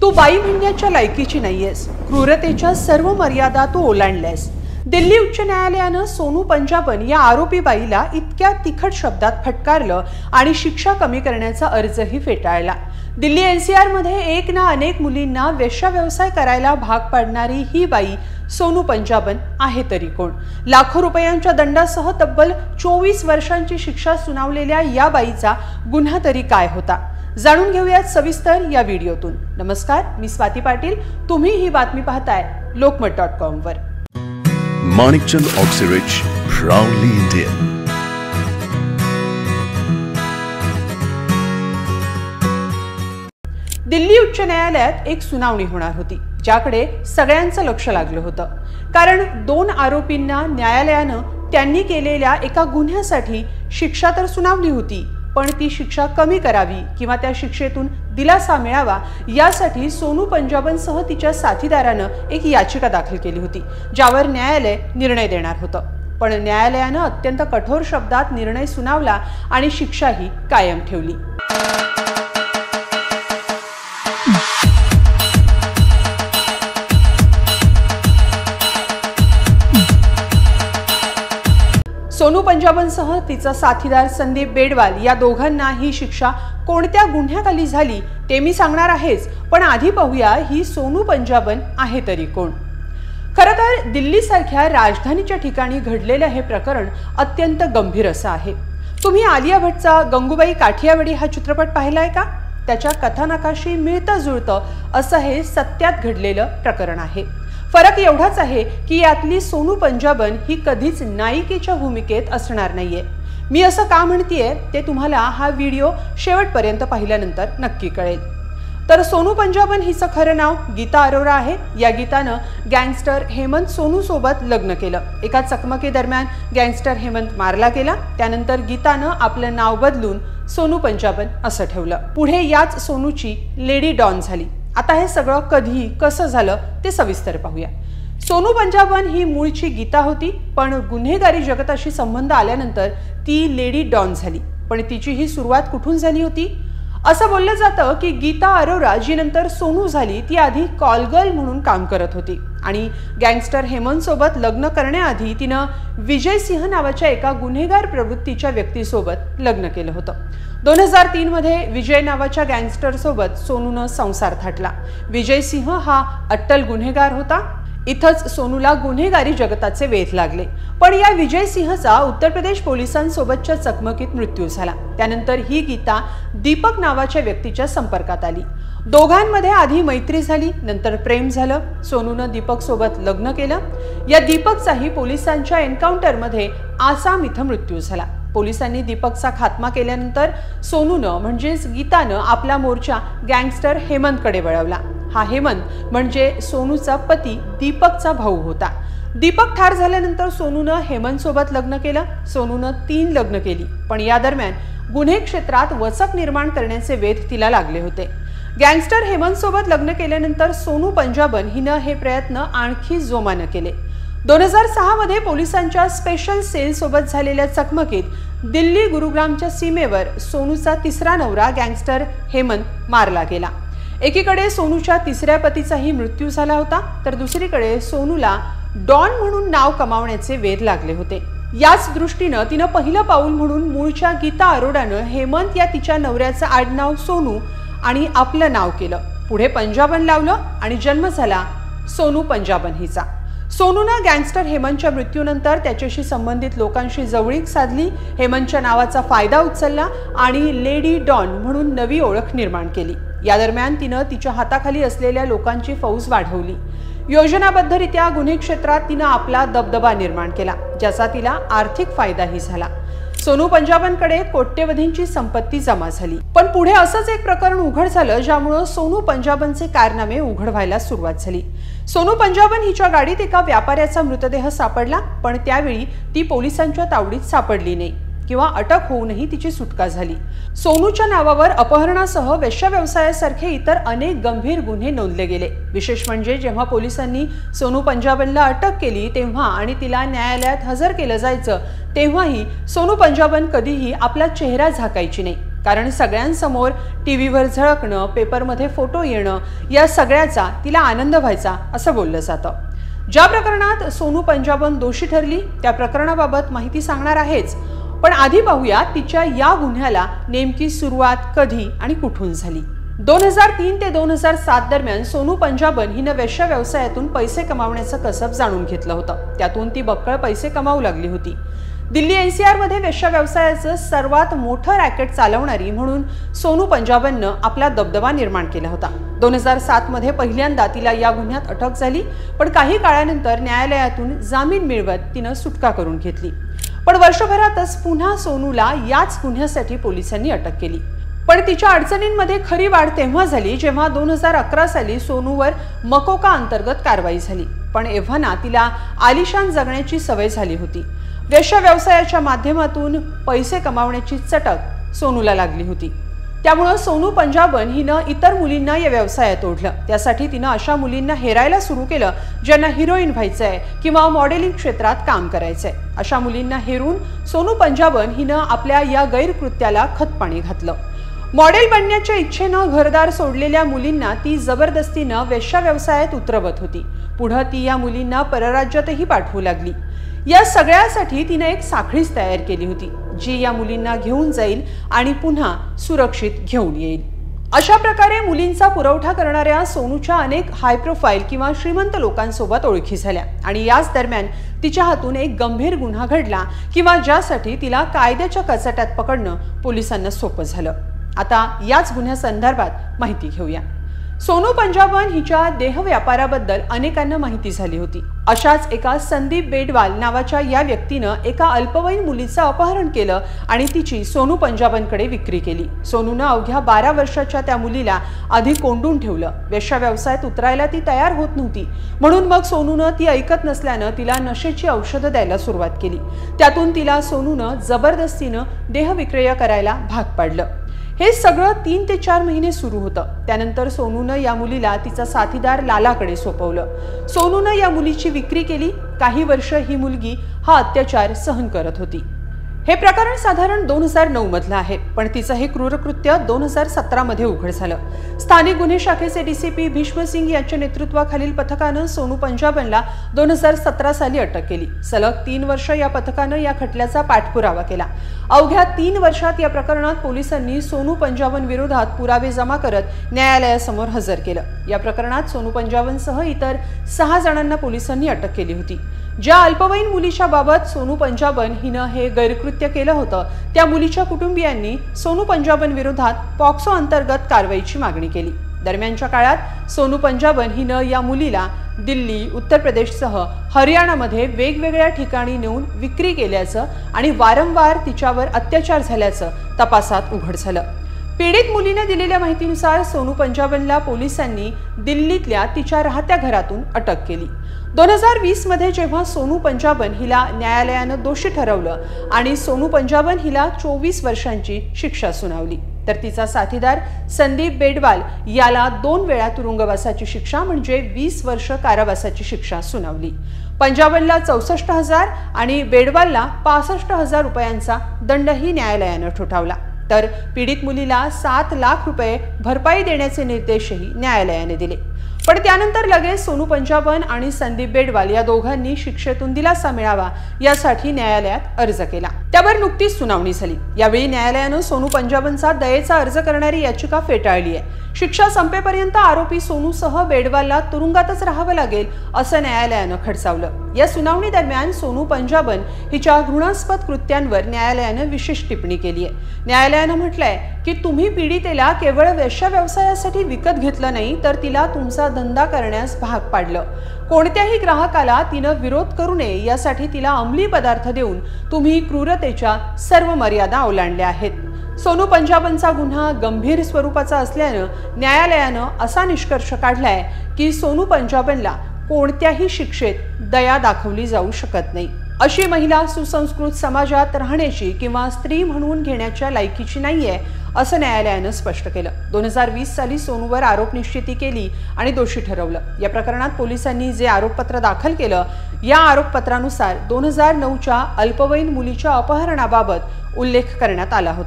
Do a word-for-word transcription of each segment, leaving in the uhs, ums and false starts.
तू बाई म्हणण्याच्या लायकीची नाहीयेस, क्रूरतेच्या सर्व मर्यादा तू ओलांडल्यास। दिल्ली उच्च न्यायालयानं सोनू पंजाबन या आरोपी बाईला इतक्या तिखट शब्दात फटकारलं आणि शिक्षा कमी करण्याचा अर्जही फेटाळला। दिल्ली एनसीआर मध्ये एक ना अनेक मुलींना वेश्या व्यवसाय करायला भाग पाडणारी ही बाई सोनू पंजाबन आहे तरी कोण? लाखो रुपयांच्या दंडासह तब्बल चोवीस वर्षांची शिक्षा सुनावलेल्या या बाईचा गुन्हा तरी काय होता? जाणून घेऊयात सविस्तर या व्हिडिओतून। नमस्कार, मी स्वाती पाटील। तुम्ही ही बातमी पाहताय लोकमत डॉट कॉम वर। Manikchand Oxyrich, proudly Indian. Delhi उच्च न्यायालयात एक सुनावणी होणार होती, ज्याकडे सगळ्यांचं लक्ष लागलं होतं। कारण दोन आरोपींना न्यायालयानं त्यांनी केलेल्या एका गुन्ह्यासाठी शिक्षा तर सुनावली होती, पण ती शिक्षा कमी करावी किंवा त्या शिक्षेतून दिलासा मिळावा यासाठी सोनू पंजाबनसह तिच्या साथीदारानं एक याचिका दाखल केली होती, ज्यावर न्यायालय निर्णय देणार होतं। पण न्यायालयानं अत्यंत कठोर शब्दात निर्णय सुनावला आणि शिक्षाही कायम ठेवली। सोनू पंजाबनसह तिचा साथीदार संदीप बेडवाल या दोघांना ही शिक्षा कोणत्या गुन्ह्याखाली झाली ते मी सांगणार आहेच, पण आधी पाहूया ही सोनू पंजाबन आहे तरी कोण? खरं तर दिल्लीसारख्या राजधानीच्या ठिकाणी घडलेलं हे प्रकरण अत्यंत गंभीर असं आहे। तुम्ही आलिया भट्टचा गंगूबाई काठियावाडी हा चित्रपट पाहिलाय का? त्याच्या कथानकाशी मिळतं जुळतं असं हे सत्यात घडलेलं प्रकरण आहे। फरक एवढाच आहे की यातली सोनू पंजाबन ही कधीच नायिकेच्या भूमिकेत असणार नाहीये। मी असं का म्हणतेय ते तुम्हाला हा व्हिडिओ शेवटपर्यंत पाहिल्यानंतर नक्की कळेल। तर सोनू पंजाबन हिचं खरं नाव गीता अरोरा आहे। या गीतानं गँगस्टर हेमंत सोनू सोबत लग्न केलं। एका चकमकी दरम्यान गँगस्टर हेमंत मारला गेला। त्यानंतर गीतानं आपलं नाव बदलून सोनू पंजाबन असं ठेवलं। पुढे याच सोनूची लेडी डॉन झाली। आता हे सगळं कधी कसं झालं ते सविस्तर पाहूया। सोनू पंजाबन ही मूळची गीता होती, पण गुन्हेगारी जगताशी संबंध आल्यानंतर ती लेडी डॉन झाली। पण तिची ही सुरुवात कुठून झाली होती? असं बोललं जातं की गीता अरोरा जी नंतर सोनू झाली ती आधी कॉलगर्ल म्हणून काम करत होती आणि गँगस्टर हेमंत सोबत लग्न करण्याआधी तिनं विजय सिंह नावाच्या एका गुन्हेगार प्रवृत्तीच्या व्यक्तीसोबत लग्न केलं होतं। दोन हजार तीन मध्ये विजय नावाच्या गँगस्टर सोबत सोनूनं संसार थाटला। विजय सिंह हा अट्टल गुन्हेगार होता। इथंच सोनूला गुन्हेगारी जगताचे वेध लागले। पण या विजय सिंहचा उत्तर प्रदेश पोलिसांसोबतच्या चकमकीत मृत्यू झाला। त्यानंतर ही गीता दीपक नावाच्या व्यक्तीच्या संपर्कात आली। दोघांमध्ये आधी मैत्री झाली, नंतर प्रेम झालं। सोनूनं दीपक सोबत लग्न केलं। या दीपकचाही पोलिसांच्या एन्काउंटरमध्ये आसाम इथं मृत्यू झाला। पोलिसांनी दीपकचा खात्मा केल्यानंतर सोनूनं म्हणजेच गीतानं आपला मोर्चा गँगस्टर हेमंतकडे वळवला। हा हेमंत म्हणजे सोनूचा पती दीपकचा भाऊ होता। दीपक ठार झाल्यानंतर सोनूनं हेमंत सोबत लग्न केलं। सोनूनं तीन लग्न केली, पण या दरम्यान गुन्हे क्षेत्रात वचक निर्माण करण्याचे वेध तिला लागले होते। गँगस्टर हेमंत सोबत लग्न केल्यानंतर सोनू पंजाबन हिनं हे प्रयत्न आणखी जोमानं केले। दोन हजार सहा मध्ये पोलिसांच्या स्पेशल सेल सोबत झालेल्या चकमकीत दिल्ली गुरुग्रामच्या सीमेवर सोनूचा तिसरा नवरा गँगस्टर हेमंत मारला गेला। एकीकडे सोनूच्या तिसऱ्या पतीचाही मृत्यू झाला होता, तर दुसरीकडे सोनूला डॉन म्हणून नाव कमावण्याचे वेध लागले होते। याच दृष्टीनं तिनं पहिलं पाऊल म्हणून मूळच्या गीता अरोरानं हेमंत या तिच्या नवऱ्याचं आडनाव सोनू आणि आपलं नाव केलं। पुढे पंजाबन लावलं आणि जन्म झाला सोनू पंजाबन हिचा। सोनूनं गँगस्टर हेमंतच्या मृत्यूनंतर त्याच्याशी संबंधित लोकांशी जवळीक साधली, हेमंतच्या नावाचा फायदा उचलला आणि लेडी डॉन म्हणून नवी ओळख निर्माण केली। या दरम्यान तिनं तिच्या हाताखाली असलेल्या लोकांची फौज वाढवली। योजनाबद्धरित्या गुन्हे क्षेत्रात तिनं आपला दबदबा निर्माण केला, ज्याचा तिला आर्थिक फायदाही झाला। सोनू पंजाबनकडे कोट्यवधींची संपत्ती जमा झाली। पण पुढे असंच एक प्रकरण उघड झालं, ज्यामुळे सोनू पंजाबनचे कारनामे उघड व्हायला सुरुवात झाली। सोनू पंजाबन हिच्या गाडीत एका व्यापाऱ्याचा मृतदेह सापडला, पण त्यावेळी ती पोलिसांच्या तावडीत सापडली नाही किंवा अटक होऊनही तिची सुटका झाली। सोनूच्या नावावर अपहरणासह वेश्या व्यवसायासारखे इतर अनेक गंभीर गुन्हे नोंदले गेले। विशेष म्हणजे जेव्हा पोलिसांनी सोनू पंजाबनला अटक केली तेव्हा आणि तिला न्यायालयात हजर केलं जायचं तेव्हाही सोनू पंजाबन कधीही आपला चेहरा झाकायची नाही। कारण सगळ्यांसमोर टीव्हीवर झळकणं, पेपरमध्ये फोटो येणं या सगळ्याचा तिला आनंद व्हायचा असं बोललं जातं. ज्या प्रकरणात सोनू पंजाबन दोषी ठरली त्या प्रकरणाबाबत माहिती सांगणार आहेच, पण आधी पाहूया तिच्या या गुन्ह्याला नेमकी सुरुवात कधी आणि कुठून झाली. दोन हजार तीन ते दोन हजार सात दरम्यान सोनू पंजाबन हिनं वेश्या व्यवसायातून पैसे कमावण्याचं कसब जाणून घेतलं होतं. त्यातून ती बक्कळ पैसे कमावू लागली होती. दिल्ली एनसीआर मध्ये वेश्या व्यवसायाचं सर्वात मोठं रॅकेट चालवणारी म्हणून सोनू पंजाबननं आपला दबदबा निर्माण केला होता. दोन हजार सात मध्ये पहिल्यांदा तिला या गुन्ह्यात अटक झाली, पण काही काळानंतर न्यायालयातून जामीन मिळवत तिनं सुटका करून घेतली. पण वर्षभरातच पुन्हा सोनूला याच गुन्ह्यासाठी पोलिसांनी अटक केली. पण तिच्या अडचणींमध्ये खरी वाढ तेव्हा झाली जेव्हा दोन हजार अकरा साली सोनूवर मकोका अंतर्गत कारवाई झाली. पण एव्हाना तिला आलिशान जगण्याची सवय झाली होती. वेश्या व्यवसायाच्या माध्यमातून पैसे कमावण्याची चटक सोनूला लागली होती. त्यामुळे सोनू पंजाबन हिनं इतर मुलींना या व्यवसायात ओढलं. त्यासाठी तिनं अशा मुलींना हेरायला सुरू केलं ज्यांना हिरोईन व्हायचंय किंवा मॉडेलिंग क्षेत्रात काम करायचंय. अशा मुलींना हेरून सोनू पंजाबन हिनं आपल्या या गैरकृत्याला खतपाणी घातलं. मॉडेल बनण्याच्या इच्छेनं घरदार सोडलेल्या मुलींना ती जबरदस्तीनं वेश्या व्यवसायात उतरवत होती. पुढे ती या मुलींना परराज्यातही पाठवू लागली. या सगळ्यासाठी तिने एक साखळीच तयार केली होती, जी या मुलींना घेऊन जाईल आणि पुन्हा सुरक्षित घेऊन येईल. अशा प्रकारे मुलींचा पुरवठा करणाऱ्या सोनूच्या अनेक हाय प्रोफाईल किंवा श्रीमंत लोकांसोबत ओळखी झाल्या आणि याच दरम्यान तिच्या हातून एक गंभीर गुन्हा घडला किंवा ज्यासाठी तिला कायद्याच्या कचाट्यात पकडणं पोलिसांना सोपं झालं. आता याच गुन्ह्यासंदर्भात माहिती घेऊया. सोनू पंजाबन हिच्या देह व्यापाराबद्दल अनेकांना माहिती झाली होती. अशाच एका संदीप बेडवाल नावाच्या या व्यक्तीनं एका अल्पवयीन मुलीचं अपहरण केलं आणि तिची सोनू पंजाबनकडे विक्री केली. सोनूनं अवघ्या बारा वर्षाच्या त्या मुलीला आधी कोंडून ठेवलं. वेश्या व्यवसायात उतरायला ती तयार होत नव्हती, म्हणून मग सोनूनं ती ऐकत नसल्यानं तिला नशेची औषधं द्यायला सुरुवात केली. त्यातून तिला सोनूनं जबरदस्तीनं देहविक्रय करायला भाग पाडलं. हे सगळं तीन ते चार महिने सुरू होतं. त्यानंतर सोनूनं या मुलीला तिचा साथीदार लालाकडे सोपवलं. सोनूनं या मुलीची विक्री केली. काही वर्ष ही मुलगी हा अत्याचार सहन करत होती. हे प्रकरण साधारण दोन हजार नऊ मधलं आहे, पण तिचं हे क्रूरकृत्य दोन हजार सतरा मध्ये उघड झालं. स्थानिक गुन्हे शाखेचे डीसीपी भीष्म सिंग यांच्या नेतृत्वाखालील पथकानं सोनू पंजाबनला दोन हजार सतरा साली अटक केली. सलग तीन वर्ष या पथकानं या खटल्याचा पाठपुरावा केला. अवघ्या तीन वर्षात या प्रकरणात पोलिसांनी सोनू पंजाबन विरोधात पुरावे जमा करत न्यायालयासमोर हजर केलं. या प्रकरणात सोनू पंजाबनसह इतर सहा जणांना पोलिसांनी अटक केली होती. ज्या अल्पवयीन मुलीच्या बाबत सोनू पंजाबन हिनं हे गैरकृत्य केलं होतं त्या मुलीच्या कुटुंबियांनी सोनू पंजाबन विरोधात पॉक्सो अंतर्गत कारवाईची मागणी केली. दरम्यानच्या काळात सोनू पंजाबन हिनं या मुलीला दिल्ली, उत्तर प्रदेशसह हरियाणामध्ये वेगवेगळ्या ठिकाणी नेऊन विक्री केल्याचं आणि वारंवार तिच्यावर अत्याचार झाल्याचं तपासात उघड झालं. पीडित मुलीने दिलेल्या माहितीनुसार सोनू पंजाबनला पोलिसांनी दिल्लीतल्या तिच्या राहत्या घरातून अटक केली. दोन हजार वीस मध्ये जेव्हा सोनू पंजाबन हिला न्यायालयानं दोषी ठरवलं आणि सोनू पंजाबन हिला चोवीस वर्षांची शिक्षा सुनावली, तर तिचा साथीदार संदीप बेडवाल याला दोन वेळा तुरुंगवासाची शिक्षा म्हणजे वीस वर्ष कारावासाची शिक्षा सुनावली. पंजाबनला चौसष्ट हजार आणि बेडवालला पासष्ट हजार रुपयांचा दंडही न्यायालयानं ठोठावला. तर पीडित मुलीला सात लाख रुपये भरपाई देण्याचे निर्देशही न्यायालयाने दिले. पण त्यानंतर लगेच सोनू पंजाबन आणि संदीप बेडवाल या दोघांनी शिक्षेतून दिलासा मिळावा यासाठी न्यायालयात अर्ज केला. त्यावर नुकतीच सुनावणी झाली. यावेळी न्यायालयानं सोनू पंजाबनचा दयेचा अर्ज करणारी याचिका फेटाळली आहे. शिक्षा संपेपर्यंत आरोपी सोनूसह बेडवालला तुरुंगातच राहावं लागेल असं न्यायालयानं खडसावलं. या सुनावणी दरम्यान सोनू पंजाबन हिच्या घृणास्पद कृत्यांवर न्यायालयानं विशेष टिप्पणी केली आहे. न्यायालयानं म्हटलंय की तुम्ही पीडितेला केवळ वेश्या व्यवसायासाठी विकत घेतलं नाही, तर तिला तुमचा धंदा करण्यास भाग पाडलं. कोणत्याही ग्राहकाला तिनं विरोध करू नये यासाठी तिला अंमली पदार्थ देऊन तुम्ही क्रूरतेच्या सर्व मर्यादा ओलांडल्या आहेत. सोनू पंजाबनचा गुन्हा गंभीर स्वरूपाचा असल्यानं न्यायालयानं असा निष्कर्ष काढलाय की सोनू पंजाबनला कोणत्याही शिक्षेत दया दाखवली जाऊ शकत नाही. अशी महिला सुसंस्कृत समाजात राहण्याची किंवा स्त्री म्हणून घेण्याच्या लायकीची नाहीये असं न्यायालयानं स्पष्ट केलं. दोन हजार वीस साली सोनूवर आरोप निश्चिती केली आणि दोषी ठरवलं. या प्रकरणात पोलिसांनी जे आरोपपत्र दाखल केलं या आरोपपत्रानुसार दोन हजार नऊच्या अल्पवयीन मुलीच्या अपहरणाबाबत उल्लेख करण्यात आला होता.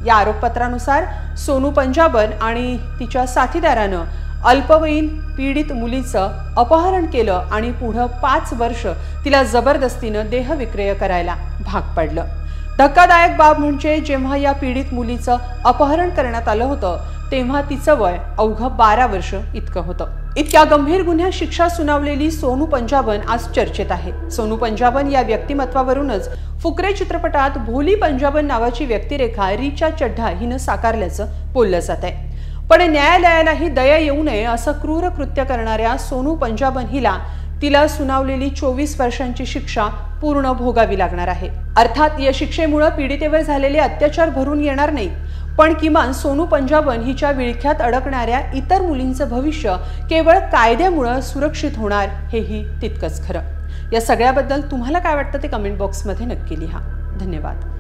या आरोपपत्रानुसार सोनू पंजाबन आणि तिच्या साथीदारानं अल्पवयीन पीडित मुलीचं अपहरण केलं आणि पुढे पाच वर्ष तिला जबरदस्तीनं देहविक्रय करायला भाग पडलं। धक्कादायक बाब म्हणजे जेव्हा या पीडित मुलीचं अपहरण करण्यात आलं होतं तेव्हा तिचं वय अवघं बारा वर्ष इतकं होतं। इतक्या गंभीर गुन्ह्यात शिक्षा सुनावलेली सोनू पंजाबन आज चर्चेत आहे। सोनू पंजाबन या व्यक्तिमत्वावरूनच फुकरे चित्रपटात भोली पंजाबन नावाची व्यक्तिरेखा रिचा चड्ढा हिनं साकारल्याचं बोललं जात आहे। पण न्यायालयालाही दया येऊ नये असं क्रूर कृत्य करणाऱ्या सोनू पंजाबन हिला तिला सुनावलेली चोवीस वर्षांची शिक्षा पूर्ण भोगावी लागणार आहे। अर्थात या शिक्षेमुळे पीडितेवर झालेले अत्याचार भरून येणार नाही, पण किमान सोनू पंजाबन हिच्या विळख्यात अडकणाऱ्या इतर मुलींचं भविष्य केवळ कायद्यामुळे सुरक्षित होणार हेही तितकंच खरं। या सगळ्याबद्दल तुम्हाला काय वाटतं ते कमेंट बॉक्समध्ये नक्की लिहा। धन्यवाद।